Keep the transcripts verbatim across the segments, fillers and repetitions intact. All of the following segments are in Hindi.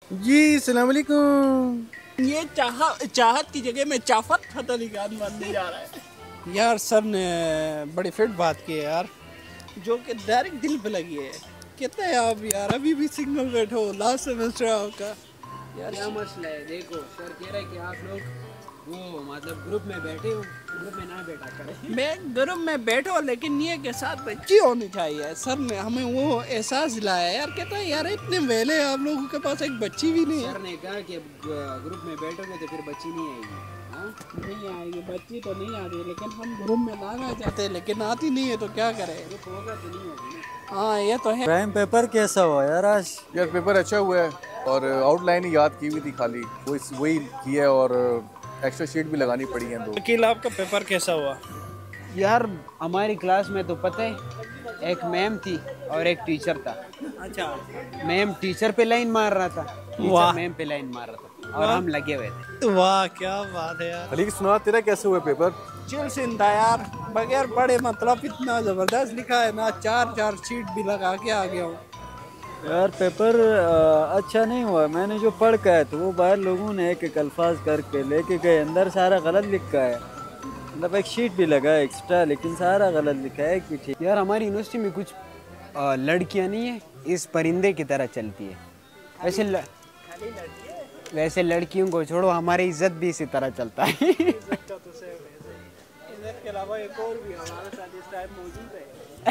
जी सलाम अलैकुम। ये चाह चाहत की जगह में चाफत खतरी गान बनने जा रहा है। यार सर ने बड़ी फिट बात की है यार, जो कि डायरेक्ट दिल पे लगी है। कहते हैं आप यार अभी भी सिंगल बैठो, लास्ट सेमेस्टर आपका। यार क्या मसला है? देखो सर कह रहा है कि आप लोग वो मतलब ग्रुप में बैठे हो, ग्रुप में ना बैठा करें। मैं ग्रुप में बैठो लेकिन ये के साथ बच्ची होनी चाहिए। सर ने हमें वो एहसास दिलाया यार। कहता है यार इतने वेले आप लोगों के पास एक बच्ची भी नहीं है। सर ने कहा कि ग्रुप में बैठोगे तो फिर बच्ची नहीं आएगी। हाँ नहीं आएगी बच्ची तो नहीं आती, लेकिन हम ग्रुप में लाना चाहते हैं लेकिन आती नहीं है तो क्या करें। ग्रुप होगा तो नहीं होगी। हाँ ये तो है। क्राइम पेपर कैसा हुआ यार आज? यार पेपर अच्छा हुआ है और आउटलाइन ही याद की हुई थी, खाली वही वही की है और एक्स्ट्रा शीट भी लगानी पड़ी है दो। वकील आपका पेपर कैसा हुआ? यार हमारी क्लास में तो पता है एक मैम थी और एक टीचर था। अच्छा, मैम टीचर पे लाइन मार रहा था, वाह। टीचर मैम पे लाइन मार रहा था और हम लगे हुए थे। वाह क्या बात है यार। अली सुना तेरा कैसे हुआ पेपर? चिल सीन था यार, बगैर पढ़े मतलब इतना जबरदस्त लिखा है ना, चार चार शीट भी लगा के आ गया हूँ। यार पेपर आ, अच्छा नहीं हुआ। मैंने जो पढ़ का है तो वो बाहर लोगों ने एक एक अल्फाज करके लेके गए, अंदर सारा गलत लिखा है। मतलब एक शीट भी लगा है एक्स्ट्रा, लेकिन सारा गलत लिखा है कि ठीक। यार हमारी यूनिवर्सिटी में कुछ आ, लड़कियां नहीं है, इस परिंदे की तरह चलती है। वैसे ल... वैसे लड़कियों को छोड़ो, हमारी इज्जत भी इसी तरह चलता है। इज्जत के अलावा एक और भी हमारे साथ इस टाइम मौजूद है।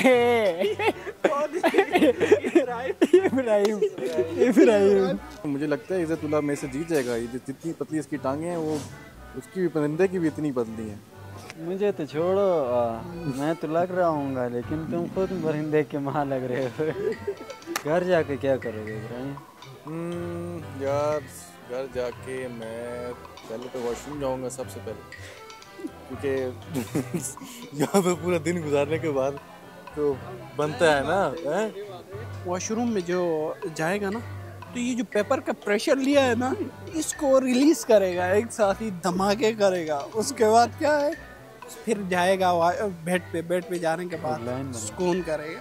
इब्राहिम इब्राहिम मुझे लगता है इज़्ज़तुल्लाह में से जीत जाएगा। ये जितनी पतली इसकी टांगे हैं वो उसकी भी परिंदे की भी इतनी पतली हैं। मुझे तो छोड़ो, आ, मैं तो लग रहा हूँ, लेकिन तुम खुद परिंदे के माँ लग रहे हो। घर जाके क्या करोगे इब्राहिम? हम्म, यार घर जाके मैं पहले तो वॉशरूम जाऊंगा सबसे पहले, क्योंकि यहाँ पे पूरा दिन गुजारने के बाद तो बनता है ना है? वॉशरूम में जो जाएगा ना, तो ये जो पेपर का प्रेशर लिया है ना, इसको रिलीज करेगा, एक साथ ही धमाके करेगा। उसके बाद क्या है, फिर जाएगा बेड पे, बेड पे जाने के बाद सुकून करेगा।